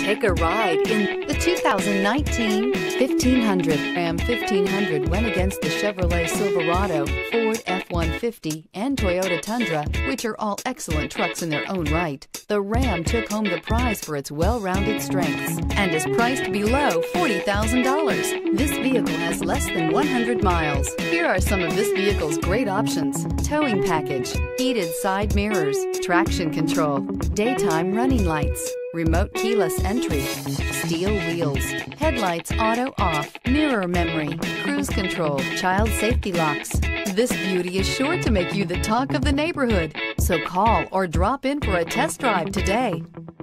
Take a ride in the 2019 1500. Ram 1500 went against the Chevrolet Silverado, Ford F-150, and Toyota Tundra, which are all excellent trucks in their own right. The Ram took home the prize for its well-rounded strengths and is priced below $40,000. This vehicle has less than 100 miles. Here are some of this vehicle's great options: towing package, heated side mirrors, traction control, daytime running lights, remote keyless entry, steel wheels, headlights auto off, mirror memory, cruise control, child safety locks. This beauty is sure to make you the talk of the neighborhood. So call or drop in for a test drive today.